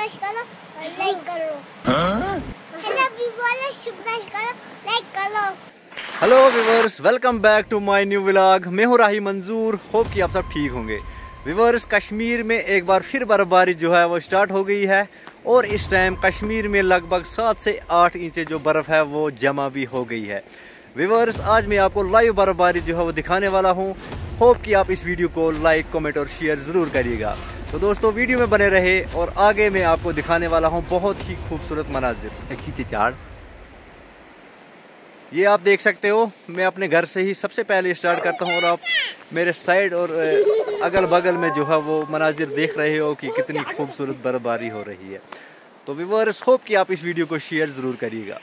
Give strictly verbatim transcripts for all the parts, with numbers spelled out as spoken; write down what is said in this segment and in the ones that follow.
Subscribe करो और like करो। हेलो व्यूअर्स, सब्सक्राइब करो, लाइक करो। Hello viewers, welcome back to my new vlog. मैं हूँ राही मंजूर। होप कि आप सब ठीक होंगे। व्यूअर्स, कश्मीर में एक बार फिर बर्फबारी जो है वो स्टार्ट हो गई है और इस टाइम कश्मीर में लगभग सात से आठ इंच जो बर्फ़ है वो जमा भी हो गई है। व्यूअर्स, आज मैं आपको लाइव बर्फबारी जो है वो दिखाने वाला हूँ। होप कि आप इस वीडियो को लाइक, कमेंट और शेयर ज़रूर करिएगा। तो दोस्तों, वीडियो में बने रहे और आगे मैं आपको दिखाने वाला हूँ बहुत ही खूबसूरत मनाजिर। खींचे चार ये आप देख सकते हो। मैं अपने घर से ही सबसे पहले स्टार्ट करता हूँ और आप मेरे साइड और अगल बगल में जो है वो मनाजिर देख रहे हो कि कितनी खूबसूरत बर्फबारी हो रही है। तो व्यूअर्स, होप कि आप इस वीडियो को शेयर ज़रूर करिएगा।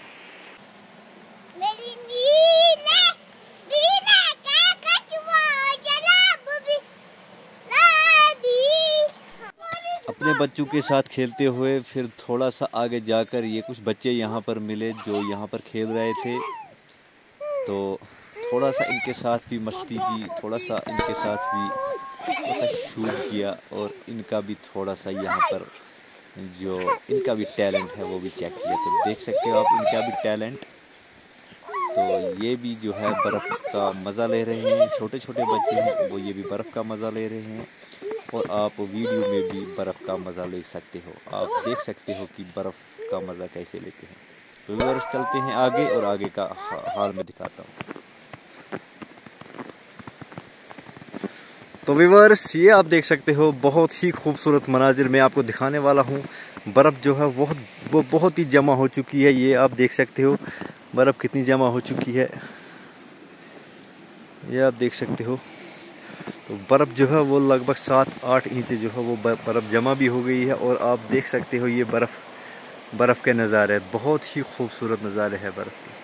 अपने बच्चों के साथ खेलते हुए फिर थोड़ा सा आगे जाकर ये कुछ बच्चे यहाँ पर मिले जो यहाँ पर खेल रहे थे। तो थोड़ा सा इनके साथ भी मस्ती की, थोड़ा सा इनके साथ भी थोड़ा सा शूट किया और इनका भी थोड़ा सा यहाँ पर जो इनका भी टैलेंट है वो भी चेक किया। तो देख सकते हो आप इनका भी टैलेंट। तो ये भी जो है बर्फ़ का मज़ा ले रहे हैं। छोटे छोटे बच्चे हैं वो, ये भी बर्फ़ का मज़ा ले रहे हैं और आप वीडियो में भी बर्फ़ का मज़ा ले सकते हो। आप देख सकते हो कि बर्फ़ का मज़ा कैसे लेते हैं। तो व्यूअर्स, चलते हैं आगे और आगे का हाल में दिखाता हूँ। तो व्यूअर्स, ये आप देख सकते हो बहुत ही खूबसूरत मनाजिर मैं आपको दिखाने वाला हूँ। बर्फ़ जो है बहुत वो बहुत ही जमा हो चुकी है। ये आप देख सकते हो बर्फ़ कितनी जमा हो चुकी है, ये आप देख सकते हो। तो बर्फ़ जो है वो लगभग सात आठ इंच जो है वो बर्फ़ जमा भी हो गई है और आप देख सकते हो ये बर्फ़ बर्फ़ के नज़ारे, बहुत ही खूबसूरत नज़ारे हैं बर्फ़ के।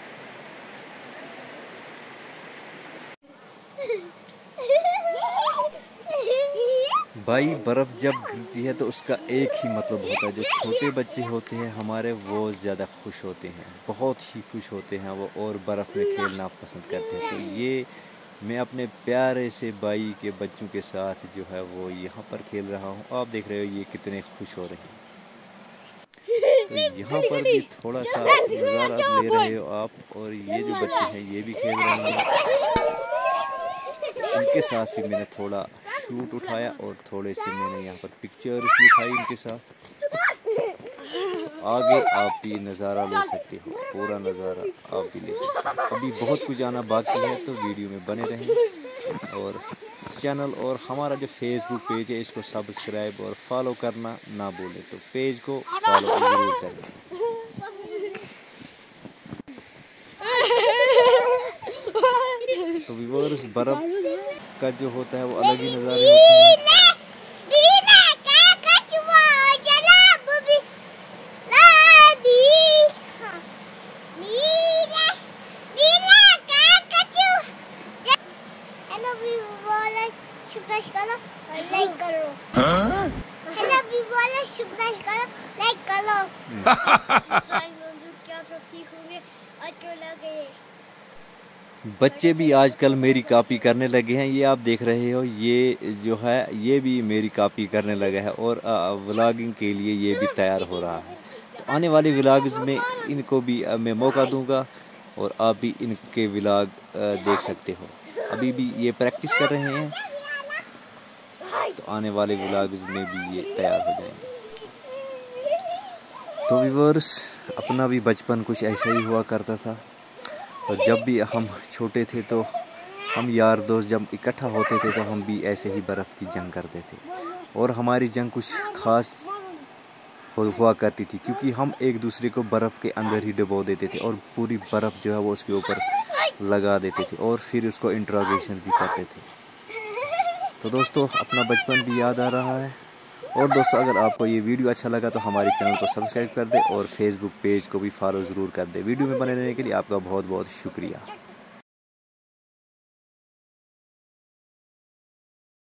भाई, बर्फ़ जब गिरती है तो उसका एक ही मतलब होता है, जो छोटे बच्चे होते हैं हमारे वो ज़्यादा खुश होते हैं, बहुत ही खुश होते हैं वो और बर्फ़ में खेलना पसंद करते हैं। तो ये मैं अपने प्यारे से भाई के बच्चों के साथ जो है वो यहाँ पर खेल रहा हूँ। आप देख रहे हो ये कितने खुश हो रहे हैं। तो यहाँ पर भी थोड़ा सा नज़ारा ले रहे हो आप और ये जो बच्चे हैं ये भी खेल रहे हैं। इनके साथ भी मैंने थोड़ा शूट उठाया और थोड़े से मैंने यहाँ पर पिक्चर्स भी उठाई इनके साथ। तो आगे आप भी नज़ारा ले सकते हो, पूरा नज़ारा आप भी ले सकते हो। अभी बहुत कुछ आना बाकी है तो वीडियो में बने रहें और चैनल और हमारा जो फेसबुक पेज है इसको सब्सक्राइब और फॉलो करना ना भूलें। तो पेज को फॉलो ज़रूर करें। तो व्यूअर्स, बर्फ़ का जो होता है वो अलग ही नज़ारे होते हैं। सब्सक्राइब करो और लाइक करो। हेलो व्यूअर्स, सब्सक्राइब करो, लाइक करो। क्या सब ठीक होंगे? अच्छे लगे। बच्चे भी आजकल मेरी कॉपी करने लगे हैं। ये आप देख रहे हो, ये जो है ये भी मेरी कॉपी करने लगा है और व्लॉगिंग के लिए ये भी तैयार हो रहा है। तो आने वाले व्लॉग्स में इनको भी मैं मौका दूंगा और आप भी इनके व्लॉग देख सकते हो। अभी भी ये प्रैक्टिस कर रहे हैं तो आने वाले व्लॉग्स में भी ये तैयार हो जाएंगे। तो व्यूअर्स, अपना भी बचपन कुछ ऐसा ही हुआ करता था। तो जब भी हम छोटे थे तो हम यार दोस्त जब इकट्ठा होते थे तो हम भी ऐसे ही बर्फ़ की जंग करते थे और हमारी जंग कुछ ख़ास हुआ करती थी क्योंकि हम एक दूसरे को बर्फ़ के अंदर ही डुबो देते थे और पूरी बर्फ़ जो है वो उसके ऊपर लगा देते थे और फिर उसको इंट्रोगेशन भी करते थे। तो दोस्तों, अपना बचपन भी याद आ रहा है। और दोस्तों, अगर आपको ये वीडियो अच्छा लगा तो हमारे चैनल को सब्सक्राइब कर दे और फेसबुक पेज को भी फॉलो ज़रूर कर दे। वीडियो में बने रहने के लिए आपका बहुत बहुत शुक्रिया।